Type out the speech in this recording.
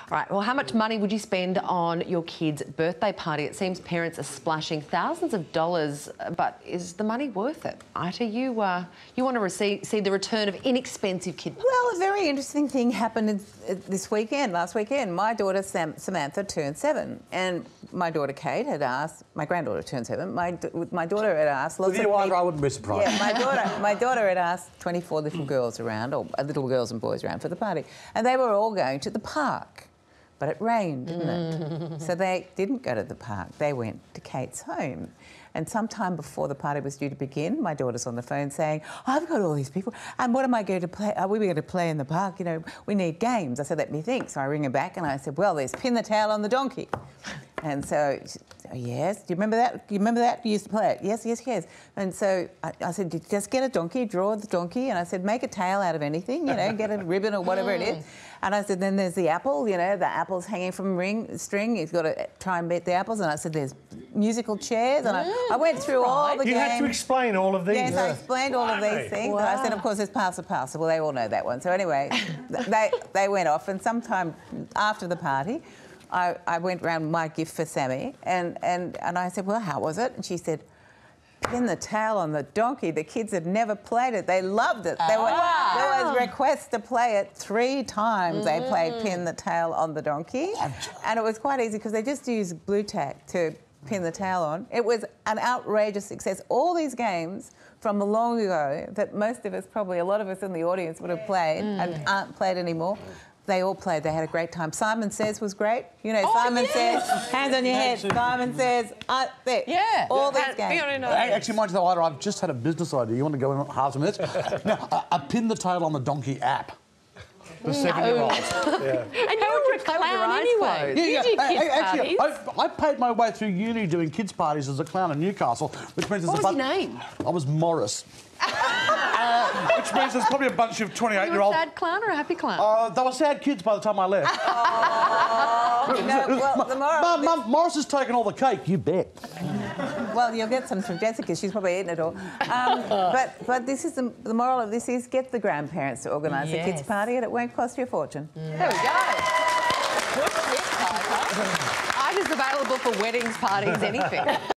Right, well, how much money would you spend on your kid's birthday party? It seems parents are splashing thousands of dollars, but is the money worth it? Ita, you want to see the return of inexpensive kid parties. Well, a very interesting thing happened last weekend. My daughter Samantha turned 7, and my daughter Kate had asked, my granddaughter turned 7, my daughter had asked lots of people. I wouldn't be surprised. Yeah, my daughter had asked 24 little girls around, or little girls and boys around for the party, and they were all going to the park. But it rained, didn't it? So they didn't go to the park. They went to Kate's home. And sometime before the party was due to begin, my daughter's on the phone saying, I've got all these people, and what am I going to play? Are we going to play in the park? You know, we need games. I said, let me think. So I ring her back and I said, well, there's pin the tail on the donkey. And so, she said, oh, yes, do you remember that? Do you remember that? You used to play it. Yes, yes, yes. And so I said, just get a donkey, draw the donkey, and I said, make a tail out of anything, you know, get a ribbon or whatever it is. And I said, then there's the apple, you know, the apple's hanging from a string. You've got to try and beat the apples. And I said, there's musical chairs. And I went through all the games. You had to explain all of these. Yes, I explained all of these things. Wow. And I said, of course, there's pass or pass. Well, they all know that one. So anyway, they went off. And sometime after the party, I went round my gift for Sammy, and I said, well, how was it? And she said, pin the tail on the donkey. The kids had never played it. They loved it. There was requests to play it 3 times. They played pin the tail on the donkey. And it was quite easy because they just used blue tack to pin the tail on. It was an outrageous success. All these games from long ago that most of us, probably a lot of us in the audience would have played and aren't played anymore. They all played. They had a great time. Simon Says was great. You know, Simon Says, hands on your head. Simon Says, there. Yeah. All these games. Actually, mind you though, Ida, I've just had a business idea. You want to go in half a minute? Now, a pin the tail on the donkey app. The 7-year-olds. Yeah. And you're a clown anyway. Yeah. You do kids' parties. I paid my way through uni doing kids' parties as a clown in Newcastle, which means... What was your name? I was Morris. Which means there's probably a bunch of 28-year-olds... Were you a sad clown or a happy clown? They were sad kids by the time I left. No, well, the moral... Mum, Morris has taken all the cake, you bet. Well, you'll get some from Jessica. She's probably eaten it all. But this is the moral of this is get the grandparents to organise a kids' party and it won't cost you a fortune. There we go. Good tip, Ita's available for weddings, parties, anything.